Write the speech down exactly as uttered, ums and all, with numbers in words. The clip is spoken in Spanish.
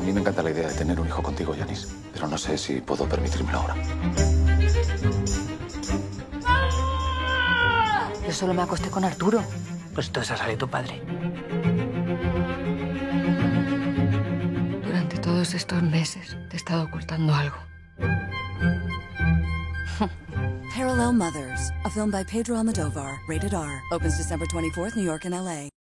mí me encanta la idea de tener un hijo contigo, Yanis, pero no sé si puedo permitírmelo ahora. Yo solo me acosté con Arturo. Pues entonces ha salido tu padre. Durante todos estos meses te he estado ocultando algo. Parallel Mothers, a film by Pedro Almodovar, rated R, opens December twenty-fourth, New York and L A